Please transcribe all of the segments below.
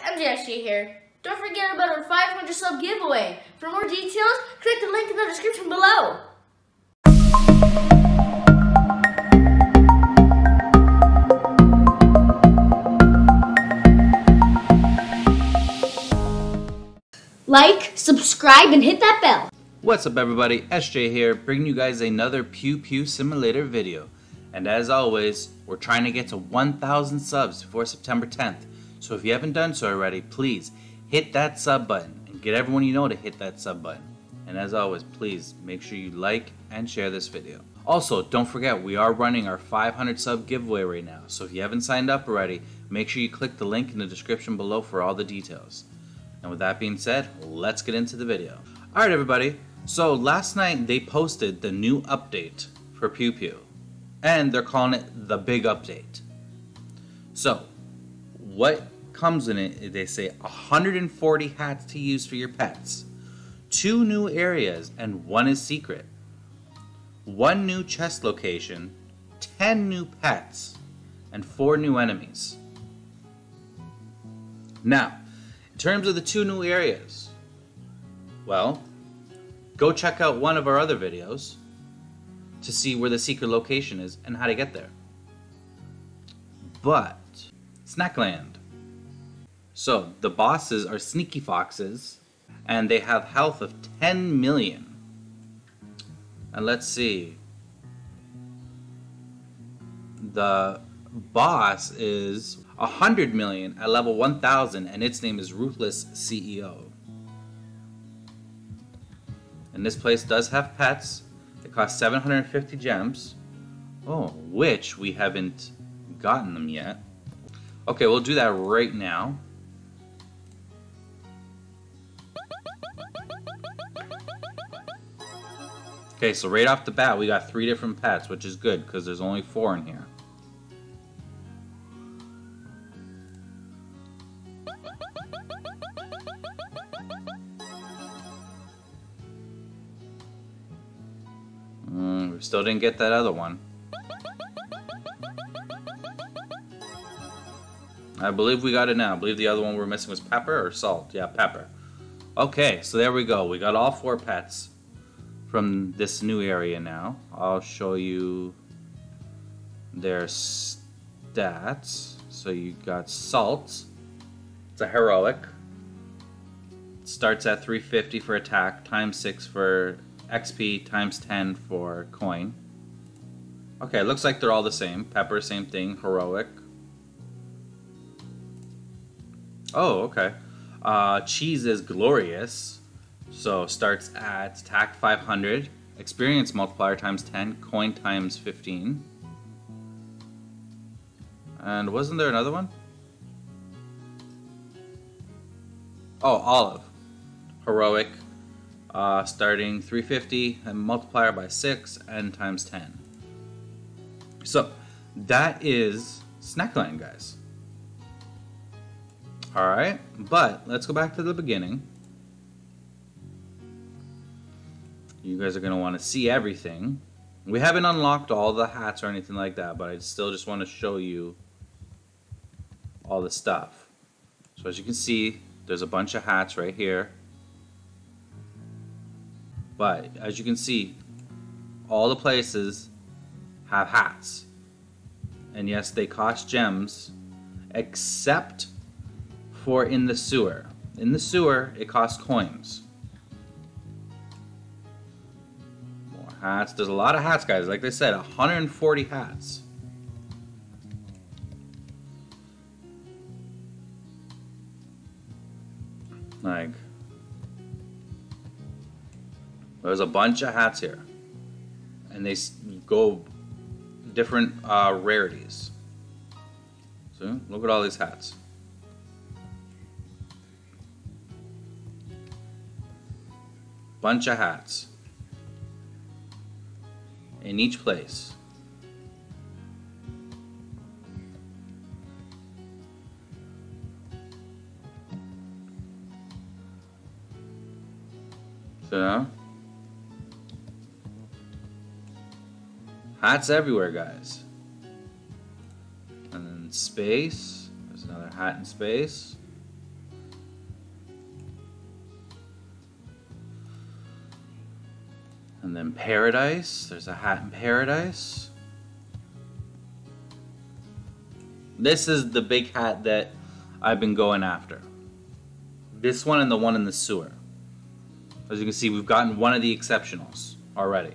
MJSG here. Don't forget about our 500 sub giveaway. For more details, click the link in the description below. Like, subscribe, and hit that bell. What's up everybody, SJ here, bringing you guys another Pew Pew simulator video. And as always, we're trying to get to 1,000 subs before September 10th. So if you haven't done so already, please hit that sub button and get everyone you know to hit that sub button. And as always, please make sure you like and share this video. Also, don't forget we are running our 500 sub giveaway right now. So if you haven't signed up already, make sure you click the link in the description below for all the details. And with that being said, let's get into the video. Alright everybody, so last night they posted the new update for Pew Pew. And they're calling it the big update. So, what comes in it, they say 140 hats to use for your pets, 2 new areas and 1 is secret, 1 new chest location, 10 new pets, and 4 new enemies. Now, in terms of the 2 new areas, well, go check out one of our other videos to see where the secret location is and how to get there. But, Snackland. So, the bosses are sneaky foxes, and they have health of 10 million. And let's see. The boss is 100 million at level 1000, and its name is Ruthless CEO. And this place does have pets. They cost 750 gems. Oh, which we haven't gotten them yet. Okay, we'll do that right now. Okay, so right off the bat we got 3 different pets, which is good because there's only 4 in here. We still didn't get that other one. I believe we got it now. I believe the other one we were missing was pepper or salt. Yeah, pepper. Okay, so there we go. We got all 4 pets from this new area now. I'll show you their stats. So you got salt. It's a heroic. It starts at 350 for attack, times 6 for XP, times 10 for coin. Okay, it looks like they're all the same. Pepper, same thing. Heroic. Oh, okay. Cheese is glorious. So starts at attack 500, experience multiplier times 10, coin times 15. And wasn't there another one? Oh, olive. Heroic. Starting 350 and multiplier by 6 and times 10. So that is Snackland, guys. Alright, but let's go back to the beginning. You guys are going to want to see everything. We haven't unlocked all the hats or anything like that, but I still just want to show you all the stuff. So as you can see, there's a bunch of hats right here. But as you can see, all the places have hats. And yes, they cost gems, except for in the sewer. In the sewer, it costs coins. Hats. There's a lot of hats, guys. Like they said, 140 hats. Like, there's a bunch of hats here, and they go different rarities. So look at all these hats. Bunch of hats in each place. So, hats everywhere, guys. And then space. There's another hat in space. And then Paradise. There's a hat in Paradise. This is the big hat that I've been going after. This one and the one in the sewer. As you can see, we've gotten one of the exceptionals already.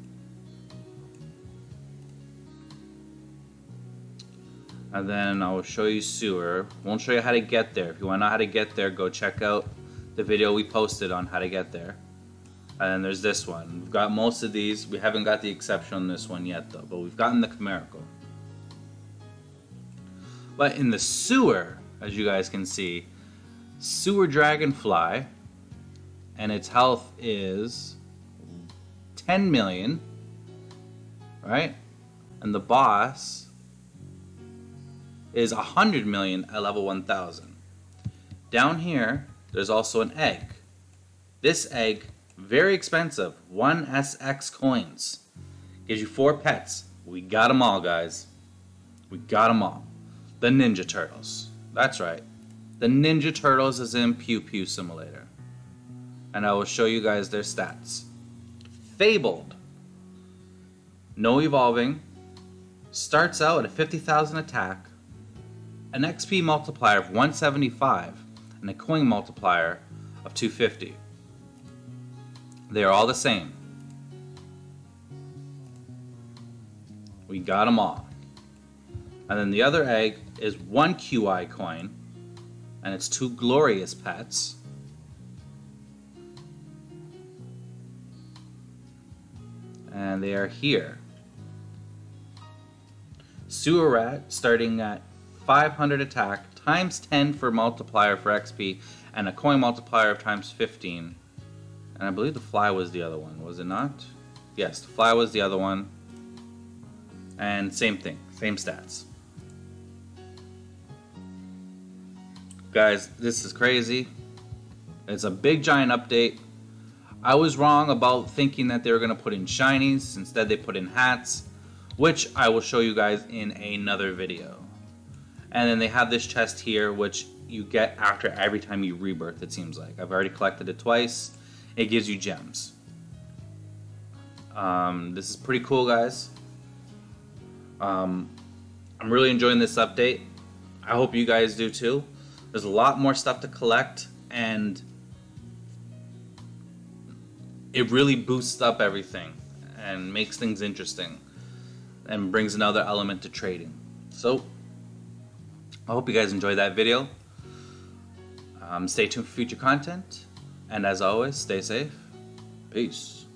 And then I will show you sewer. Won't show you how to get there. If you want to know how to get there, go check out the video we posted on how to get there. And then there's this one. We've got most of these. We haven't got the exception on this one yet though, but we've gotten the chimerical. But in the sewer, as you guys can see, sewer dragonfly, and its health is 10 million, right? And the boss is 100 million at level 1000. Down here, there's also an egg. This egg, very expensive, 1 SX coins. Gives you 4 pets. We got them all, guys. We got them all. The Ninja Turtles. That's right. The Ninja Turtles is in Pew Pew Simulator. And I will show you guys their stats. Fabled. No evolving. Starts out at a 50,000 attack. An XP multiplier of 175. And a coin multiplier of 250. They are all the same. We got them all. And then the other egg is 1 QI coin. And it's 2 glorious pets. And they are here. Sewer Rat starting at 500 attack, times 10 for multiplier for XP, and a coin multiplier of times 15. And I believe the fly was the other one, was it not? Yes, the fly was the other one. And same thing, same stats. Guys, this is crazy. It's a big giant update. I was wrong about thinking that they were going to put in shinies. Instead they put in hats, which I will show you guys in another video. And then they have this chest here, which you get after every time you rebirth, it seems like. I've already collected it twice. It gives you gems. This is pretty cool, guys. I'm really enjoying this update. I hope you guys do too. There's a lot more stuff to collect, and it really boosts up everything and makes things interesting and brings another element to trading. So I hope you guys enjoyed that video. Stay tuned for future content, and as always, stay safe. Peace.